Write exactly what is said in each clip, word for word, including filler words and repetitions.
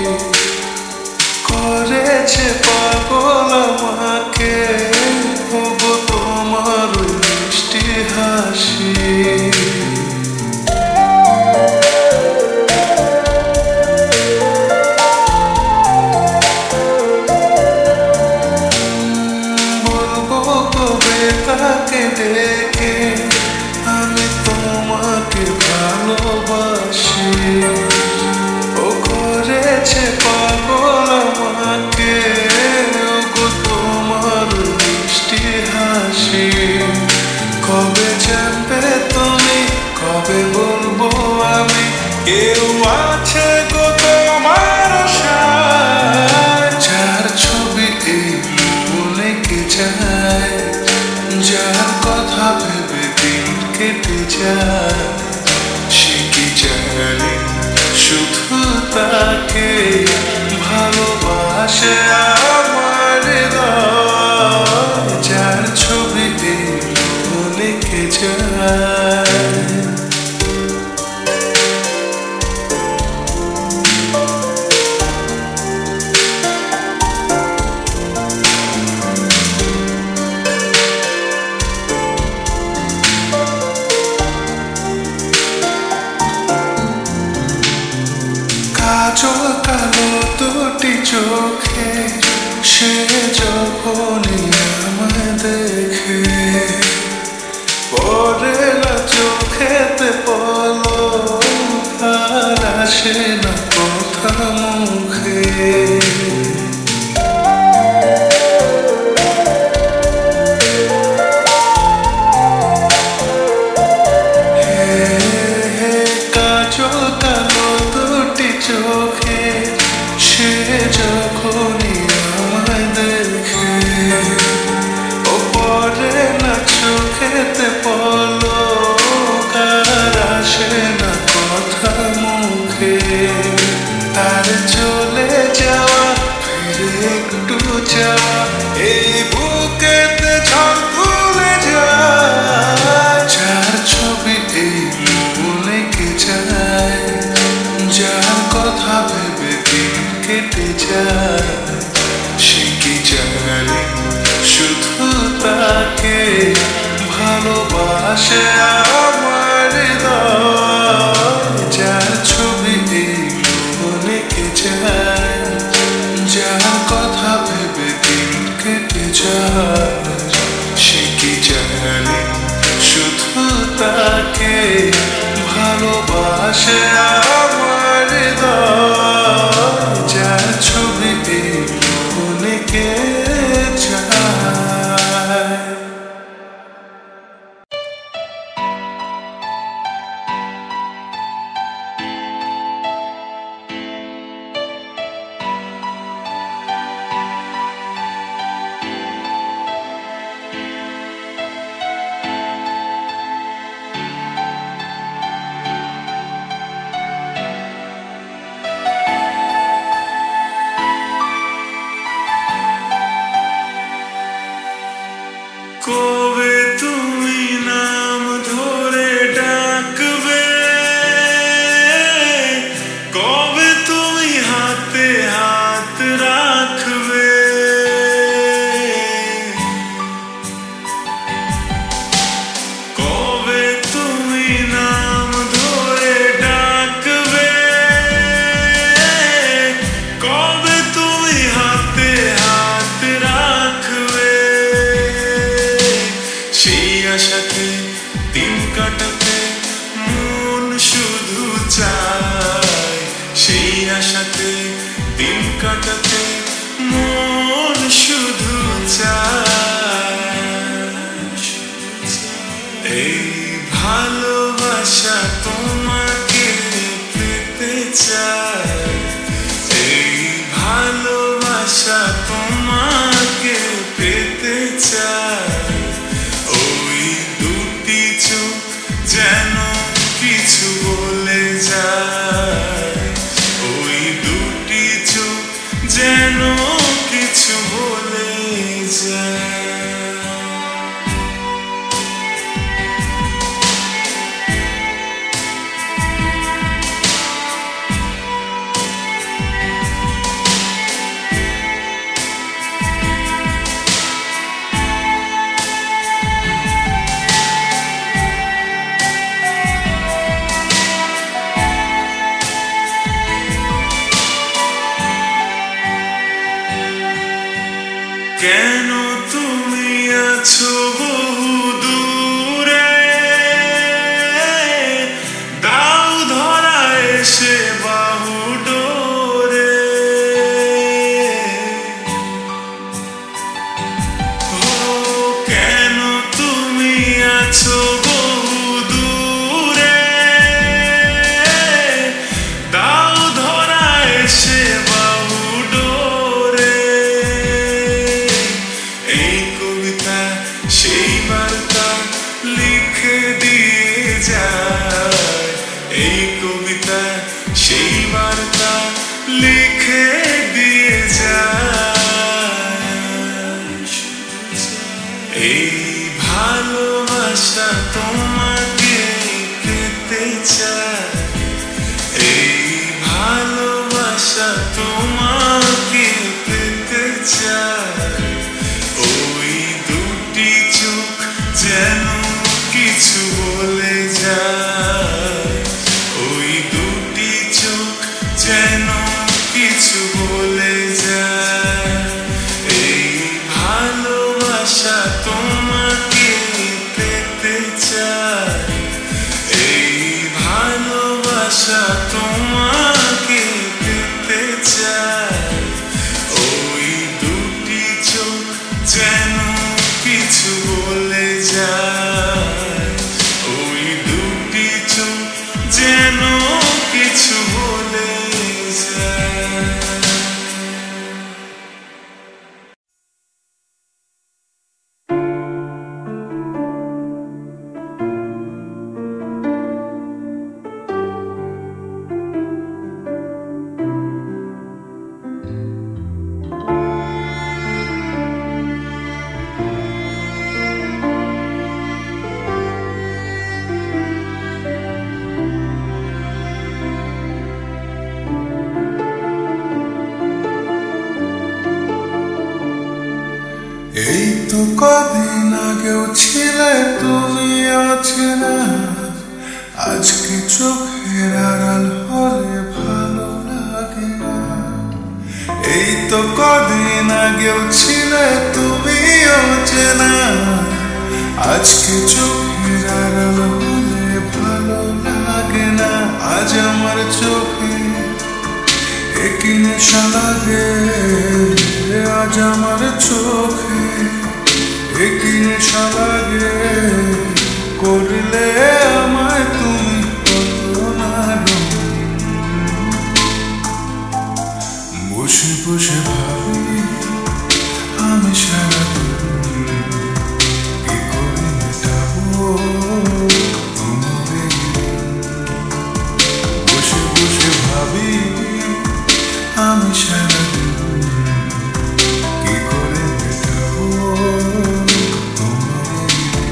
করেছে পাগল আমাকে, ওগো তোমার ওই মিষ্টি হাসি। বলবো কবে তাকে ডেকে আমি তোমাকে ভালোবাসি। ও করেছে পাগল আমাকে, ওগো তোমার মিষ্টি হাসি। কবে জানবে তুমি, কবে বলবো আমি, কেউ আছে গো তোমার আশায়। যার ছবি এই মনে কে যায়, যার কথা ভেবে দিন কেটে যায়। সে কি জানে শুধু তাকে ভালোবাসে আমার হৃদয়। যার ছবি এই মনে কে যায়। কাজল কালো দুটি চোখে সে যখনই আমায় দেখে, পড়ে না চোখেতে পলক আর আসে না কথা মুখে। কাজল কালো দুটি চোখে সে যখনই আমায় দেখে, ও পড়ে না চোখেতে পলক আর আসে না কথা মুখে। তার চলে যাওয়া ফিরে একটু যাওয়া এই বুকেতে ঝড় তুলে যায়। যার ছবি এই মনে কে যায়, যার কথা ভেবে দিন কেটে যায়। সে কি জানে শুধু তাকে ভালোবাসে আমার হৃদয়। যার ছবি এই মনে কে যায়, যার কথা ভেবে দিন কেটে যায়। সে কি জানে শুধু তাকে ভালোবাসে আমার হৃদয়। যার ছবি এই মনে কে যায়। কবে তুমি নাম ধরে ডাকবে, কবে তুমি হাতে হাত রাখবে। কবে তুমি নাম ধরে ডাকবে, কবে তুমি হাতে হাত রাখবে। সেই আশাতে দিন কাটাতে মন শুধু চায়, সেই আশাতে দিন কাটাতে মন শুধু চায়। এই ভালোবাসা তোমাকে পেতে চায়, এই ভালোবাসা তোমাকে পেতে চায়। ওই দুটি চোখ যেন কিছু বলে যায়, ওই দুটি চোখ যেন কিছু বলে যায়। কেন তুমি আছো বহু দূরে, দাও ধরা এসে বাহু ডোরে। ও কেন তুমি আছো বহু দূরে, দাও ধরা এসে বাহু ডোরে। এই কবিতা সেই বার্তা লিখে দিয়ে যায়, এই কবিতা সেই বার্তা লিখে দিয়ে যায়। এই ভালোবাসা তোমাকে পেতে চায়, এই ভালোবাসা তোমাকে পেতে চায়। ওই দুটি চোখ যেন কিছু বলে যায়, ওই দুটি চোখ যেন কিছু বলে যায়। এই ভালোবাসা তোমাকে পেতে চায়, এই ভালোবাসা তোমাকে পেতে চায়। ওই দুটি চোখ যেন কিছু বলে যায়, ওই দুটি চোখ যেন কিছু বলে যায়। এই তো কদিন আগেও ছিলে তুমি অচেনা, আজকে চোখের আড়াল হলে ভালো লাগে না। এই তো কদিন আগেও ছিলে তুমি অচেনা, আজকে চোখের আড়াল হলে ভালো লাগে না। আজ আমার চোখে একই নেশা লাগে, আজ আমার চোখে একই নেশা লাগে। করলে আমায় তুমি কত না রঙিন, বসে বসে ভাবি আমি সারাদিন কি করে মেটাবো তোমার এই দিন। বসে বসে ভাবি আমি সারাদিন কি করে মেটাবো তোমার এই দিন।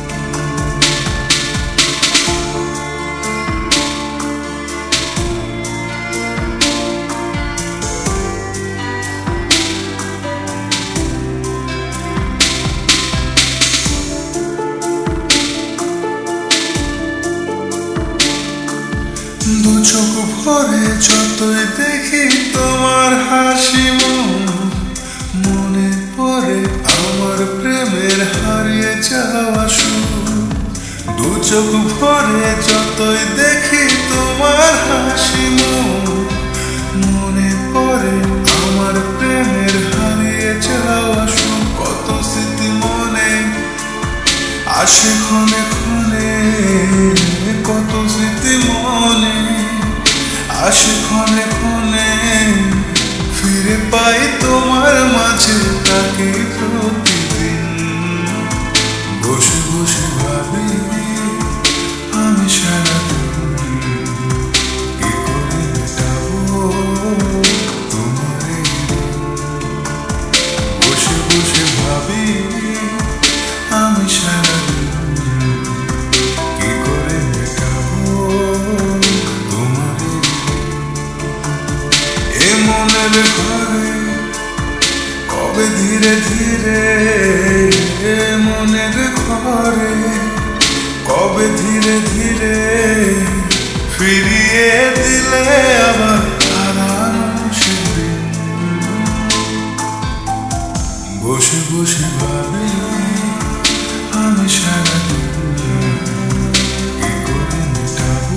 দু চোখ ভরে যতই দেখি তোমার হাসি, মনে পড়ে আমার প্রেমের হারিয়ে যাওয়া সুর। দু চোখ ভরে যতই দেখি তোমার হাসি, মনে পড়ে আমার প্রেমের হারিয়ে যাওয়া সুর। কত স্মৃতি মনে আসে ক্ষণে ক্ষণে, কত স্মৃতি মনে আসে ক্ষণে ক্ষণে। ফিরে পাই তোমার মাঝে তাকে প্রতিদিন, বসে বসে ভাবি আমি সারাদিন কি করে মেটাবো তোমার এই দিন। বসে বসে ভাবি আমি সারাদিন কি করে মেটাবো তোমার এই দিন। এ মনের ঘরে কবে ধীরে ধীরে, এ মনের ঘরে কবে ধীরে ধীরে ফিরিয়ে দিলে আবার হারানো সেদিন। বসে ভাবি আমি সারাদিন কি করে মেটাবো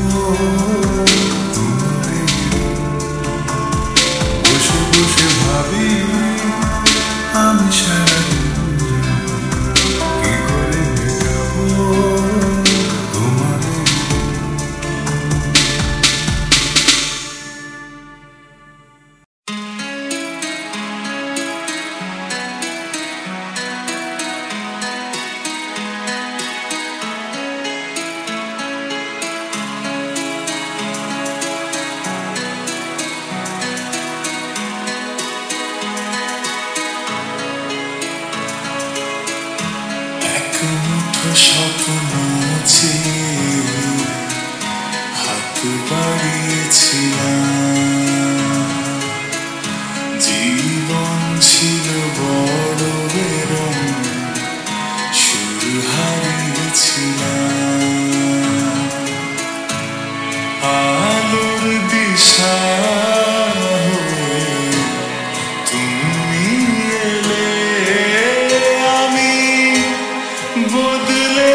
তোমার এই ঋণ। বসে বসে ভাবি আমি সারাদিন কি করে মেটাবো তোমার এই ঋণ। স্বপ্ন হাত বাড়িয়েছিলাম, জীবন ছিল বড় বেরম, সুর হারিয়েছিলাম। আলোর দিশা হয়ে তুমি এলে, আমি বদলে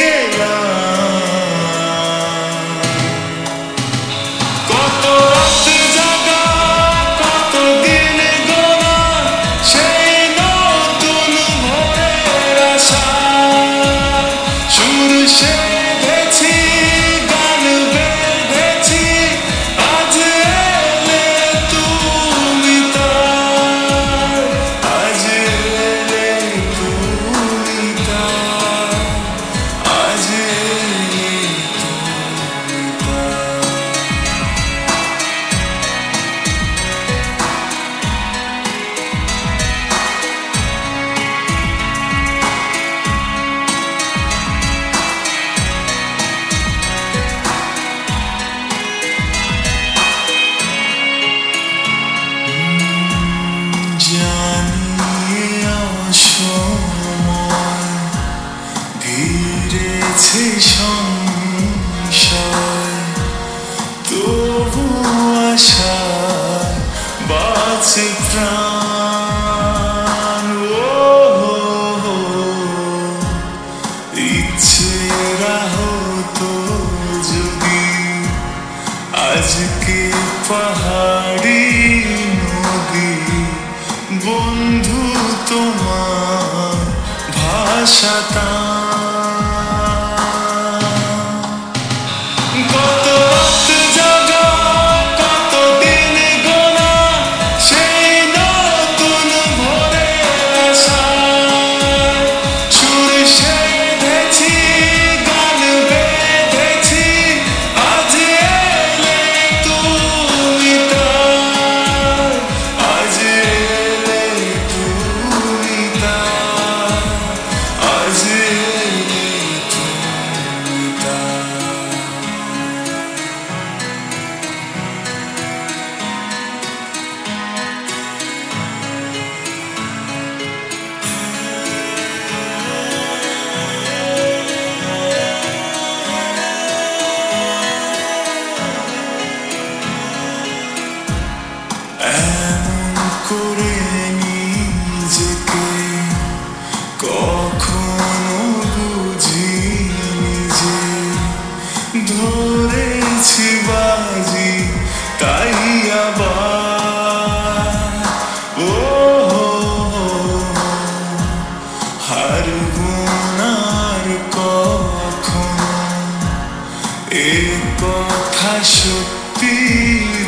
সংশয়, তবু আশা বাঁচে প্রাণ। ইচ্ছেরা হতো যদি আজকে পাহাড়ি নদী, বন্ধু তোমার ভাষাটা করে নিজেকে কখনো বুঝিনি যে ধরেছি বাজি, তাই আবার ও হারব না আর কখনো, এ কথা সত্যি।